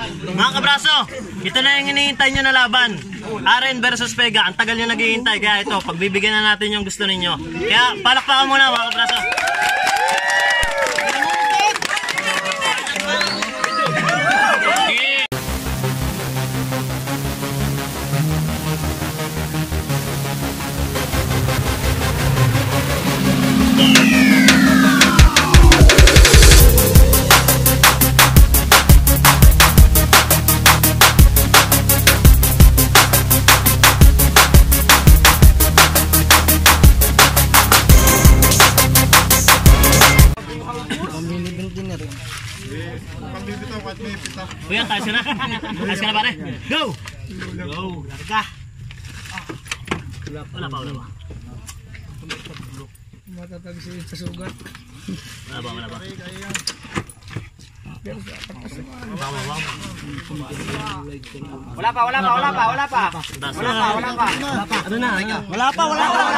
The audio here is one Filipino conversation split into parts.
Mga kabraso, ito na yung hinihintay nyo na laban. Aren versus Pega. Ang tagal nyo naghihintay. Kaya ito, pagbibigyan na natin yung gusto ninyo. Kaya palakpakan muna mga kabraso. Kuya, tayo na. Ayos ka na pare. Go! Go! Larga! Wala pa. Matatagsin sa sugat. Wala pa. Wala pa. Ano na? Wala pa.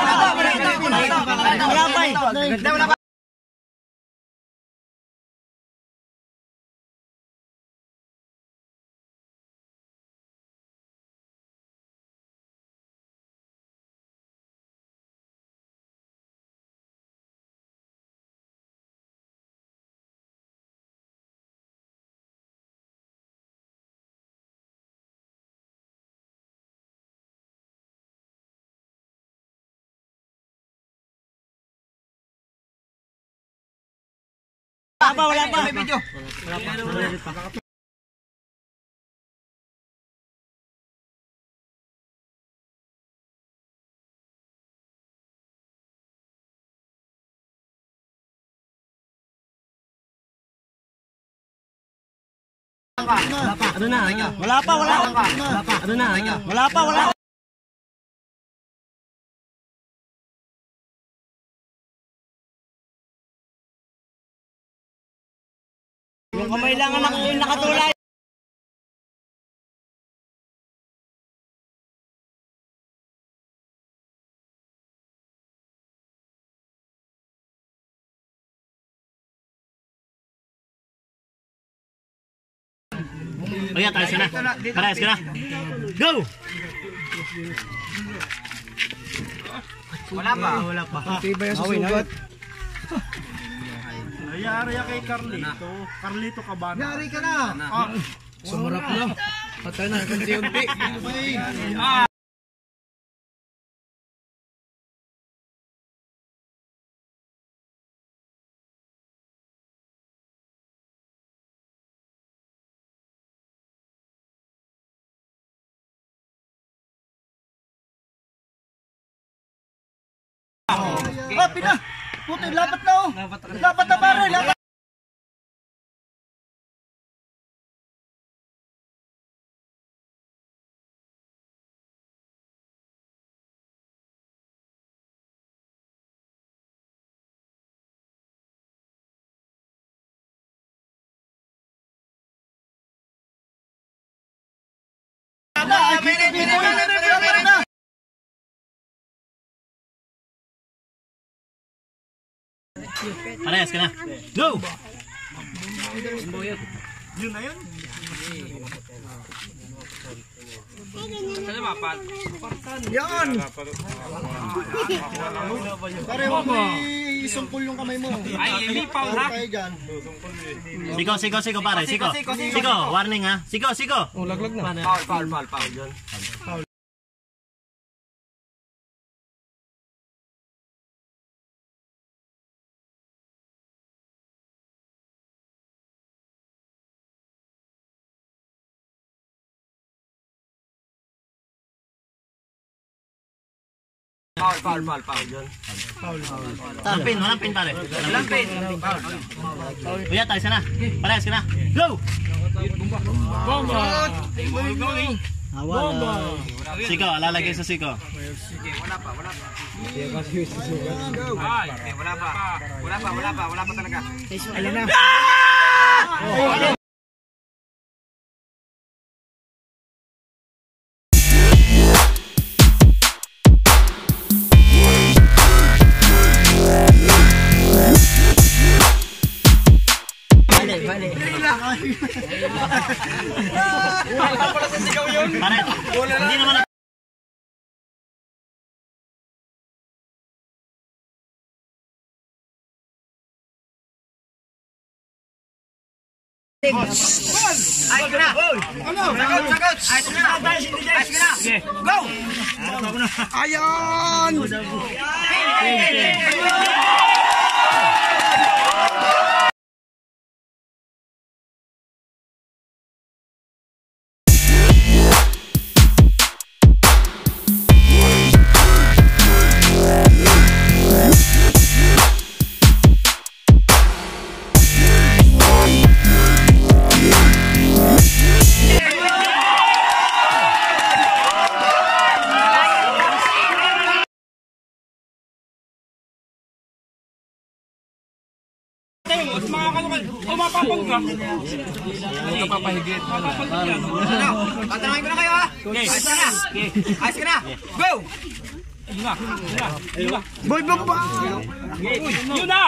Wala pa. Ano na? Wala pa. Ano na? Wala pa. Yung kamay lang ang nakatulay. Kuya, tayo na. Parehas ka na. Go! Wala pa. Tibay sa sugat. Ayari kay Carlito. Carlito Cabana. Yari ka na. Sumarap na. Patay na. Kunti-unti. Pina! Puti, lapat na oh! Lapat na pare! Lapat! Parehas ka na. Go! Yun na yun. Yan! Pare, huwag mo isumpul yung kamay mo. Ay, hindi pa ha. Siko pare. Siko, warning ha. Siko. Oh, laglag na. Foul. Walang pin pare. Walang pin. Kuya, tayo na. Parehas ka na. Go! Bomba! Siko, lalagay sa Siko. Sige, wala pa. Ay, wala pa talaga. Alam na. Bale. Pare, hindi naman na... Ayos ka na! Ano? Sagot! Ayos ka na! Ayos ka na! Go! Ayan! Tatanungin ko na kayo ha! Ayos ka na! Ayos ka na! Go! Boy, bamba! Yun na!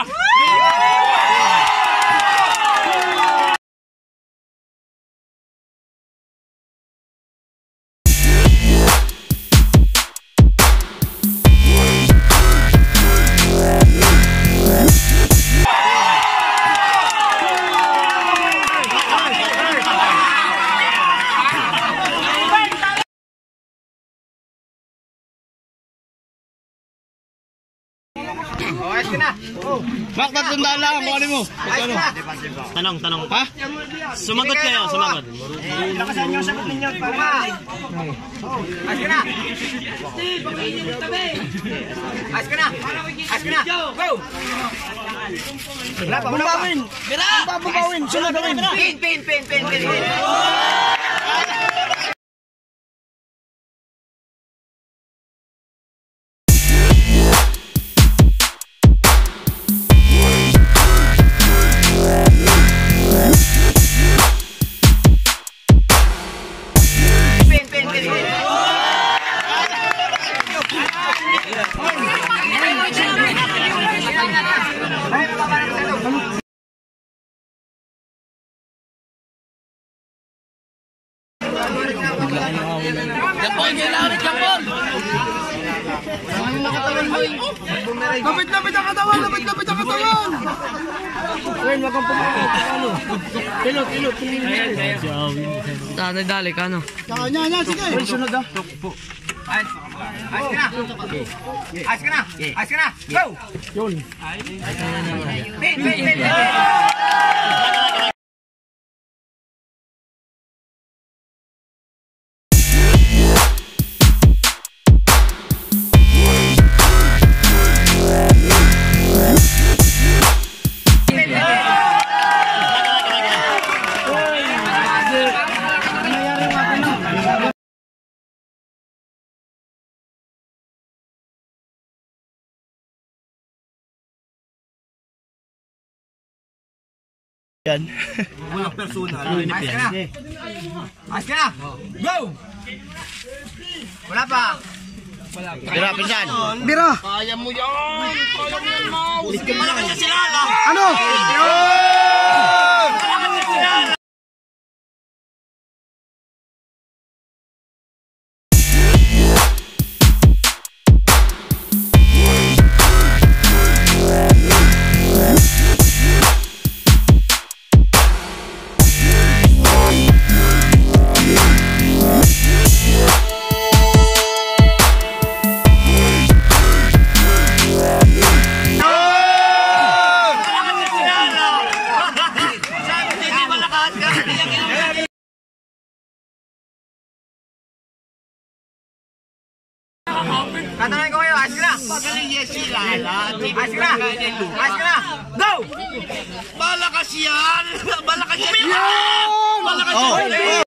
Ayos ka na! Bak, tatandaan lang kung ano mo. Ayos ka na! Tanong. Ha? Sumagot kayo, sumagot. Lakasan niyo ang sagot ninyo. Tama! Ayos ka na! Ayos ka na! Ayos ka na! Go! Wala pa, wala pa! Babawin! Sunod gawin! Pin! Lapit ang katawan! Lapit ang katawan! Wait, wag kang pumakit. Ano? Pilot. Dali ka, no? Nya, sige. Wait, sunod ah. Ayos ka na! Ayos ka na! Ayos ka na! Go! Yun. Pin! Yan. Walang personal. Ayos ka na! Ayos ka na! Go! Wala pa! Bira, pinsan. Bira. Kaya mo yan! Kaya mo yan, Mouse! Malakas na sila! Ano? Malakas na sila! Tatanungin ko kayo, ayos ka na! Ayos ka na! Ayos ka na! Go! Malakas yan! Malakas yan! Malakas yan!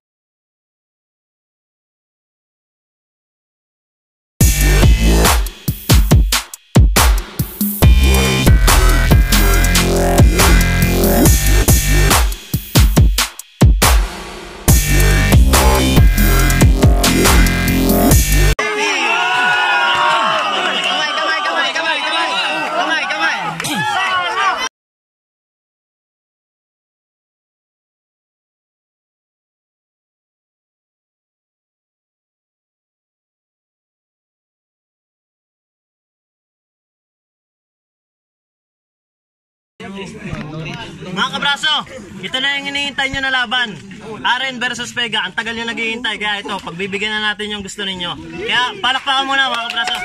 Mga kabraso, ito na yung hinihintay nyo na laban. Aren versus Pega. Ang tagal nyo naghihintay. Kaya ito, pagbibigyan na natin yung gusto ninyo. Kaya palakpakan muna mga kabraso.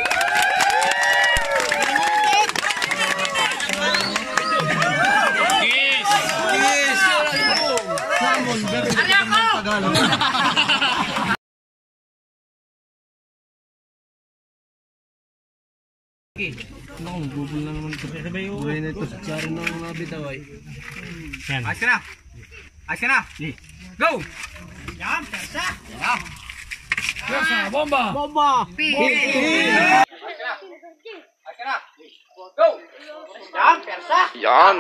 Yan. Ayos ka na. Ayos ka na. Go! Yan, persa. Bomba! Ayos ka na. Go! Yan, persa. Yan!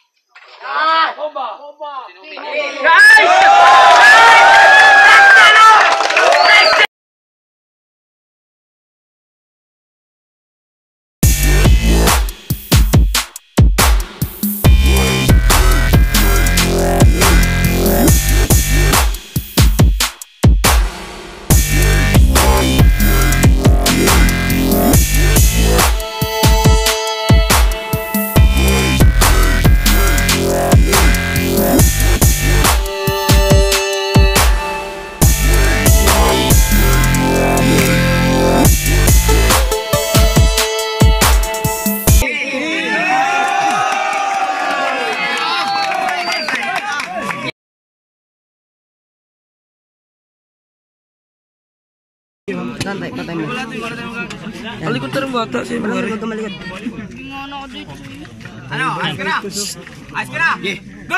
Malikot na rin bata siya. Malikot. Ano? Ayos ka na. Ayos ka na. Go!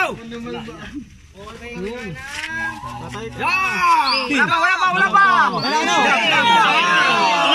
Wala pa!